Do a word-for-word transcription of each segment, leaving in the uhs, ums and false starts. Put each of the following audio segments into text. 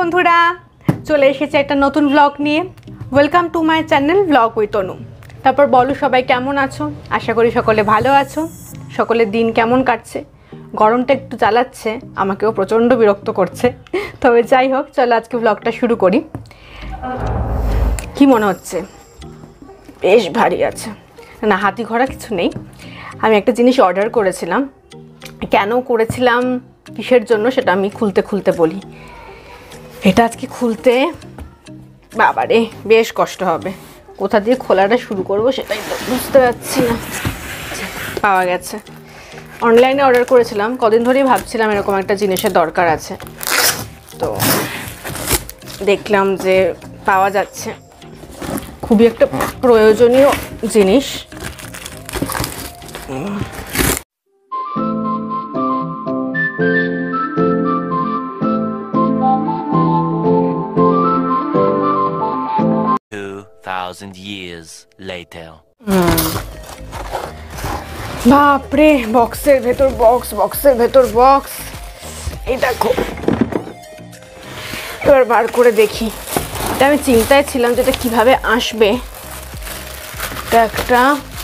বন্ধুরা, চলে এসেছে একটা নতুন ব্লগ নিয়ে। Welcome to my channel blog with Anu. তারপর বলো সবাই কেমন আছো? আশা করি সকলে ভালো আছো। সকলের দিন কেমন কাটছে? গরমটা একটু জ্বালাচ্ছে, আমাকেও প্রচণ্ড বিরক্ত করছে। তবে যাই হোক, চলো আজকে ব্লগটা শুরু করি। কি মনে হচ্ছে? বেশ ভারী আছে না, হাতি ঘোড়া কিছু নেই। আমি একটা জিনিস অর্ডার করেছিলাম, কেন করেছিলাম, কিসের জন্য, সেটা আমি খুলতে খুলতে বলি। এটা আজকে খুলতে বাবারে বেশ কষ্ট হবে। কোথা দিয়ে খোলাটা শুরু করব সেটাই তো বুঝতে পারছি না। পাওয়া গেছে, অনলাইনে অর্ডার করেছিলাম। কদিন ধরেই ভাবছিলাম এরকম একটা জিনিসের দরকার আছে, তো দেখলাম যে পাওয়া যাচ্ছে। খুবই একটা প্রয়োজনীয় জিনিস। Thousand years later. বাপরে, বক্সের ভেতর বক্স, বক্সের ভেতর বক্স। এই দেখো, এবার বার করে দেখি। এটা আমি চিন্তায় ছিলাম যে এটা কীভাবে আসবে। এটা একটা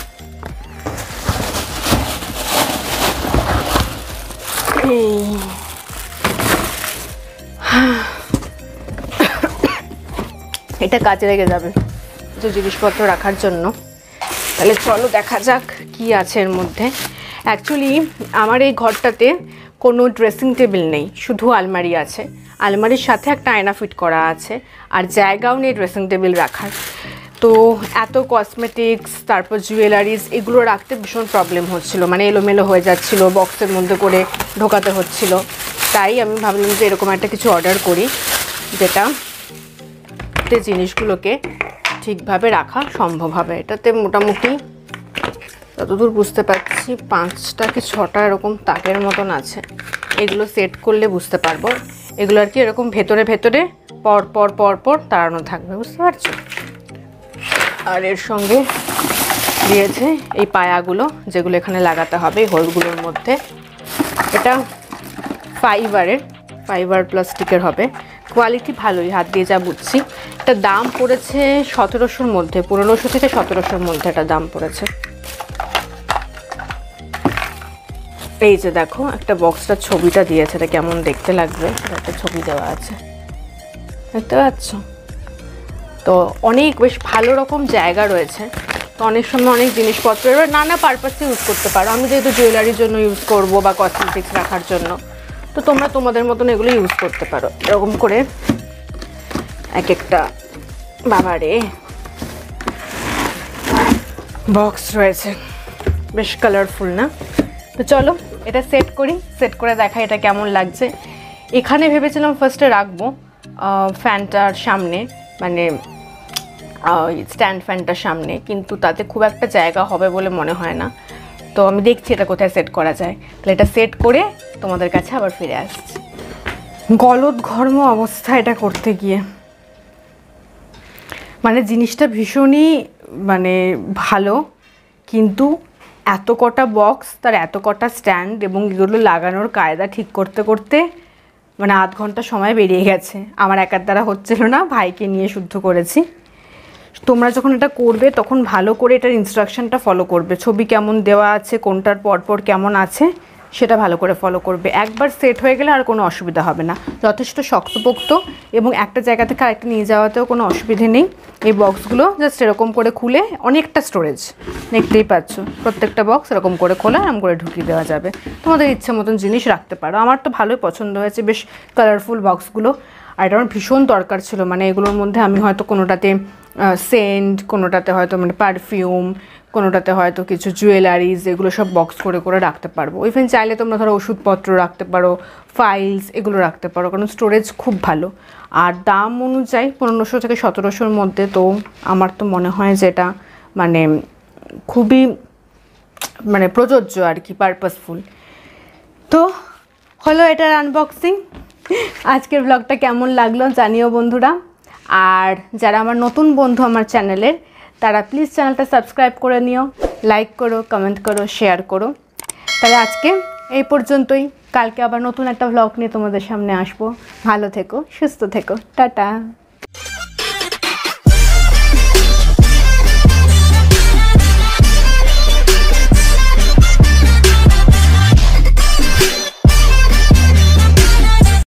এটা কাজে লেগে যাবে যে জিনিসপত্র রাখার জন্য। তাহলে চলো দেখা যাক কি আছে এর মধ্যে। অ্যাকচুয়ালি আমার এই ঘরটাতে কোনো ড্রেসিং টেবিল নেই, শুধু আলমারি আছে। আলমারির সাথে একটা আয়না ফিট করা আছে, আর জায়গাও নেই ড্রেসিং টেবিল রাখার। তো এত কসমেটিক্স, তারপর জুয়েলারিজ, এগুলো রাখতে ভীষণ প্রবলেম হচ্ছিল, মানে এলোমেলো হয়ে যাচ্ছিলো, বক্সের মধ্যে করে ঢোকাতে হচ্ছিল। তাই আমি ভাবলাম যে এরকম একটা কিছু অর্ডার করি, যেটা জিনিসগুলোকে ঠিকভাবে রাখা সম্ভব হবে। এটাতে মোটামুটি যতদূর বুঝতে পারছি পাঁচটা কি ছটা এরকম তাকের মতন আছে। এগুলো সেট করলে বুঝতে পারবো। এগুলো আর কি এরকম ভেতরে ভেতরে পর পর পর পর তাড়ানো থাকবে, বুঝতে পারছো? আর এর সঙ্গে দিয়েছে এই পায়াগুলো, যেগুলো এখানে লাগাতে হবে এই হোলগুলোর মধ্যে। এটা ফাইবারের, ফাইবার প্লাস্টিকের হবে। কোয়ালিটি ভালোই, হাত দিয়ে যা বুঝছি। এটা দাম পড়েছে সতেরোশোর মধ্যে, পনেরোশো থেকে সতেরোশোর মধ্যে এটা দাম পড়েছে। এই যে দেখো, একটা বক্সটার ছবিটা দিয়েছে, এটা কেমন দেখতে লাগবে একটা ছবি দেওয়া আছে, দেখতে পাচ্ছ তো? অনেক বেশ ভালো রকম জায়গা রয়েছে। তো অনেক সময় অনেক জিনিসপত্র এবার নানা পারপাসে ইউজ করতে পারো। আমি যেহেতু জুয়েলারির জন্য ইউজ করব বা কসমেটিক্স রাখার জন্য, তো তোমরা তোমাদের মতন এগুলো ইউজ করতে পারো। এরকম করে এক একটা বাবারে বক্স রয়েছে, বেশ কালারফুল না? তো চলো এটা সেট করি, সেট করে দেখা এটা কেমন লাগছে। এখানে ভেবেছিলাম ফার্স্টে রাখবো ফ্যানটার সামনে, মানে স্ট্যান্ড ফ্যানটার সামনে, কিন্তু তাতে খুব একটা জায়গা হবে বলে মনে হয় না। তো আমি দেখছি এটা কোথায় সেট করা যায়। তাহলে এটা সেট করে তোমাদের কাছে আবার ফিরে আসছি। গলদঘর্ম অবস্থা এটা করতে গিয়ে, মানে জিনিসটা ভীষণই মানে ভালো, কিন্তু এত কটা বক্স, তার এত কটা স্ট্যান্ড এবং এগুলো লাগানোর কায়দা ঠিক করতে করতে মানে আধ ঘন্টা সময় বেরিয়ে গেছে। আমার একার দ্বারা হচ্ছিল না, ভাইকে নিয়ে শুদ্ধ করেছি। তোমরা যখন এটা করবে তখন ভালো করে এটার ইনস্ট্রাকশনটা ফলো করবে। ছবি কেমন দেওয়া আছে, কোনটার পরপর কেমন আছে, সেটা ভালো করে ফলো করবে। একবার সেট হয়ে গেলে আর কোনো অসুবিধা হবে না। যথেষ্ট শক্তপোক্ত এবং একটা জায়গা থেকে আরেকটা নিয়ে যাওয়াতেও কোনো অসুবিধে নেই। এই বক্সগুলো জাস্ট এরকম করে খুলে, অনেকটা স্টোরেজ দেখতেই পাচ্ছ, প্রত্যেকটা বক্স এরকম করে খোলা এরকম করে ঢুকিয়ে দেওয়া যাবে। তোমাদের ইচ্ছে মতন জিনিস রাখতে পারো। আমার তো ভালোই পছন্দ হয়েছে, বেশ কালারফুল বক্সগুলো। আর এটা আমার ভীষণ দরকার ছিল, মানে এগুলোর মধ্যে আমি হয়তো কোনোটাতে সেন্ট, কোনোটাতে হয়তো মানে পারফিউম, কোনোটাতে হয়তো কিছু জুয়েলারিজ, এগুলো সব বক্স করে করে রাখতে পারবো। ইভেন চাইলে তোমরা ধরো ওষুধপত্র রাখতে পারো, ফাইলস, এগুলো রাখতে পারো, কারণ স্টোরেজ খুব ভালো। আর দাম অনুযায়ী পনেরোশো থেকে সতেরোশোর মধ্যে, তো আমার তো মনে হয় যে এটা মানে খুবই মানে প্রযোজ্য আর কি, পারপাসফুল। তো হলো এটার আনবক্সিং। আজকের ব্লগটা কেমন লাগলো জানিও বন্ধুরা। আর যারা আমার নতুন বন্ধু আমার চ্যানেলের, তারা প্লিজ চ্যানেলটা সাবস্ক্রাইব করে নিও, লাইক করো, কমেন্ট করো, শেয়ার করো। তাহলে আজকে এই পর্যন্তই। কালকে আবার নতুন একটা ভ্লগ নিয়ে তোমাদের সামনে আসবো। ভালো থেকো, সুস্থ থেকো, টাটা।